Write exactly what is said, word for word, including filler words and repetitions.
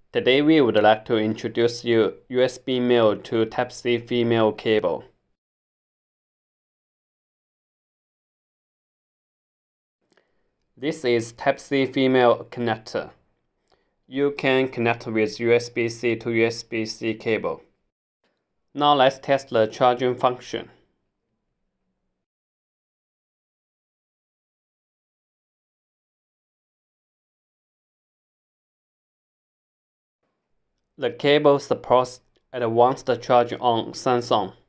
Today we would like to introduce you U S B male to Type C female cable. This is Type C female connector. You can connect with U S B C to U S B C cable. Now let's test the charging function. The cable supports advanced charging on Samsung.